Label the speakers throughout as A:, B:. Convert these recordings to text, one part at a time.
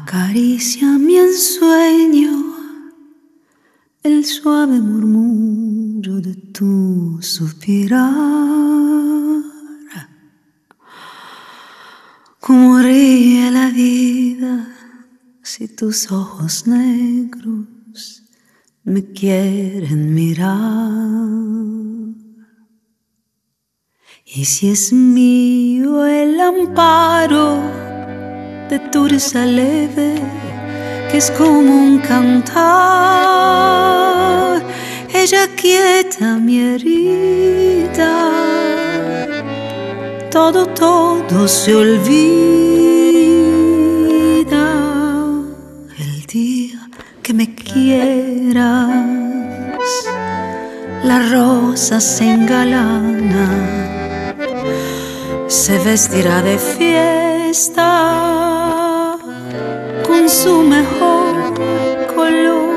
A: Acaricia mi ensueño el suave murmullo de tu suspirar. Como ríe la vida si tus ojos negros me quieren mirar. Y si es mío el amparo de tu risa leve, que es como un cantar, ella quieta mi herida, todo se olvida. El día que me quieras, la rosa se engalana, se vestirá de fiesta con su mejor color,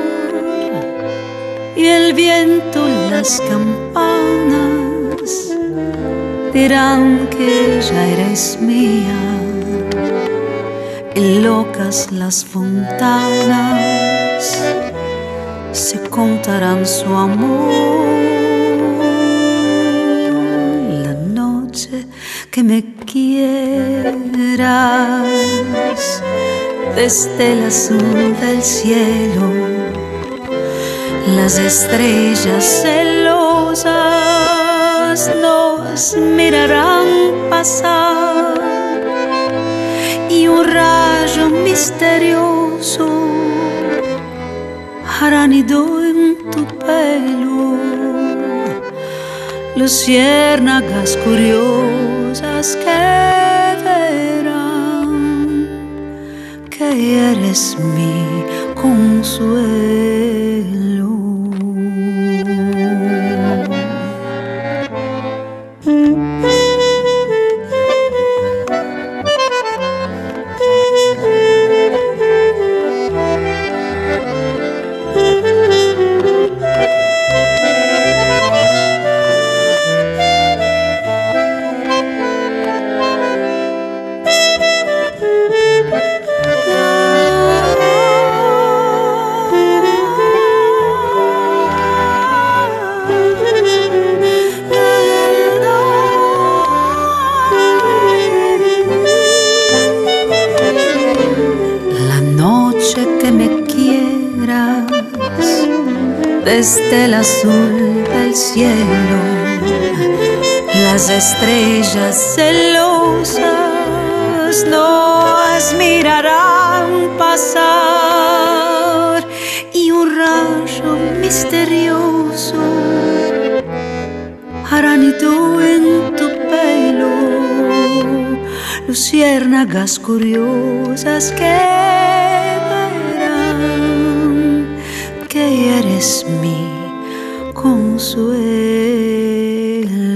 A: y el viento, las campanas dirán que ya eres mía, y locas las fontanas se contarán su amor. La noche que me quieras, desde el azul del cielo, las estrellas celosas nos mirarán pasar, y un rayo misterioso hará nido en tu pelo. Luciérnagas curiosas que verán que eres mi consuelo. Desde el azul del cielo, las estrellas celosas nos mirarán pasar, y un rayo misterioso hará nido en tu pelo. Luciérnagas curiosas que verán que eres mi consuelo.